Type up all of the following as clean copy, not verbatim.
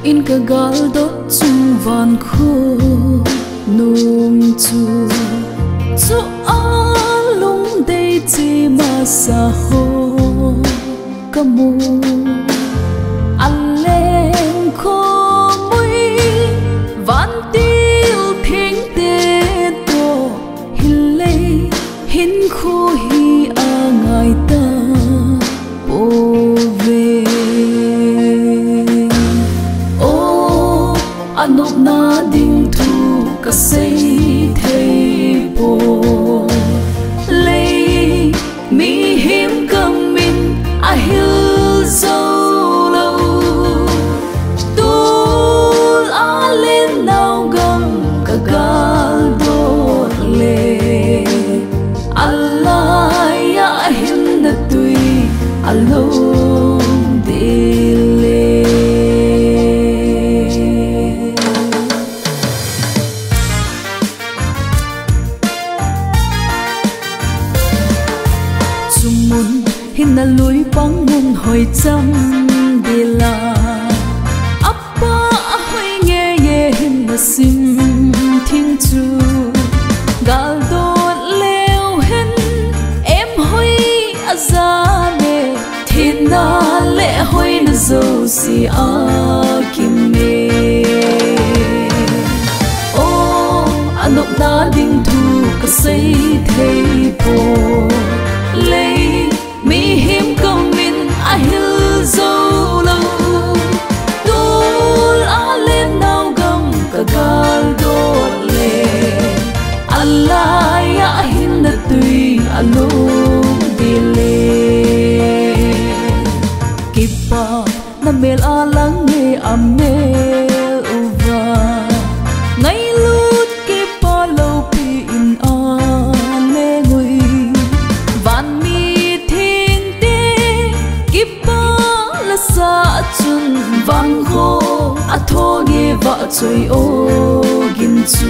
in ka gal dot chung van khu nung chu a lung dei chi ma sa ho kamu aleng kho mui van til phing te to hille hin khu hi a ngai ta po ve o anop na ding thu ka sei thei po lei mi him kam min a hil zo lo tul a lên nào gam ka gal do le Allah ya hin na tui alo hin na lui bang mun hoi cham de la appa hoi nge ye hin na sim thing chu gal do leo hen em hoi aza me thin na le hoi na zo si a kim me o anok na ding thu ka sei thei po lei mi him kom min a hil zo lo tul a lên nào gam ka gal do le Allah ya hin na tui alo di le kipa na mel alang nge amel uva ngai lut kipa lo pi in a le ngui van mi sa chun vang ho a tho ge va choi o gin chu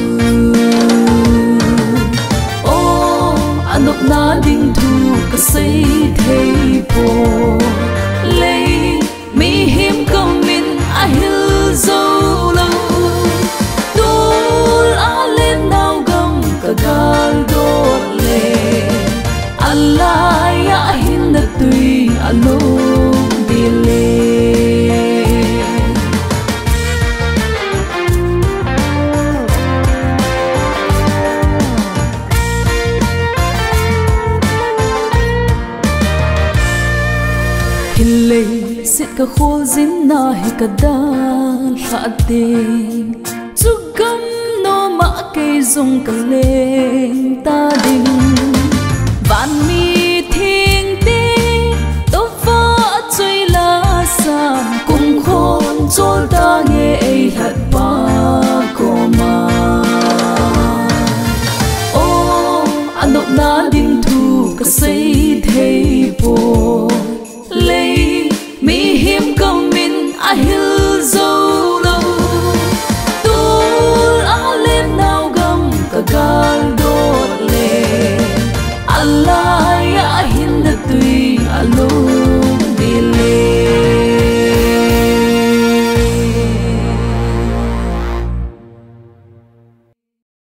o anok na ding thu ka sei thei po lei mi him kom min a hil zo lo tul a lên nào gam ka gal do le Allah ya hin na tui alo hille sit ka khol zin na he ka dal ha ding chu gam no ma ke zong ka leng ta ding van mi thing te to va chui la sam kum khon chol ta nge ei hat pa ko ma o anok na ding thu ka sei thei po